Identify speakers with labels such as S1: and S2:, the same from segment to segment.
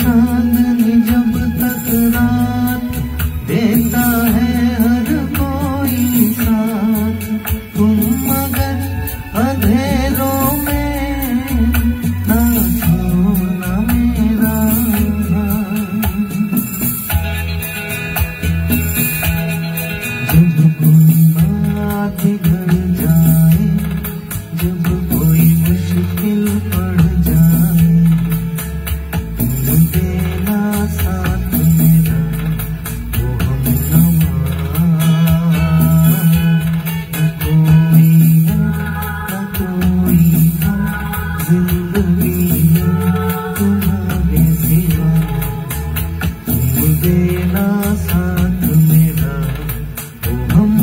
S1: चांदनी जब तक रात देता है हर कोई साथ, तुम मगर अंधेरों में ना छोड़ना मेरा जब कोई बात बिगड़ जाए, जब कोई मुश्किल पड़ जाए, तुम देना साथ मेरा वो हम न कोई जिंदगी तुम्हारे सिवा, तुम देना साथ मेरा वो हम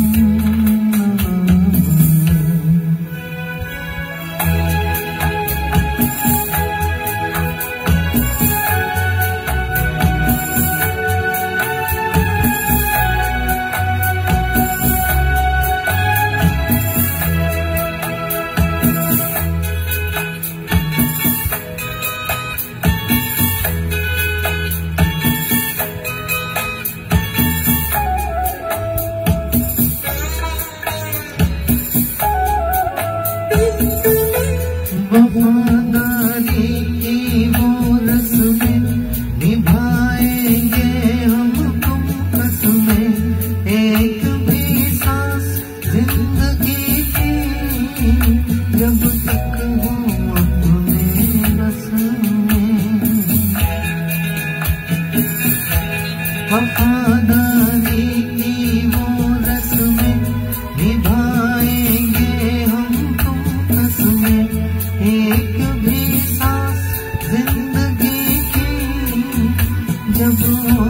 S1: वफादारी की वो रस्में निभाएंगे हम तुम कसमें, एक भी सांस जिंदगी की जब तक हो अपने रस में। वफादारी की वो रस्में निभाएंगे हम तुम कसमें, एक भी सांस जिंदगी की जब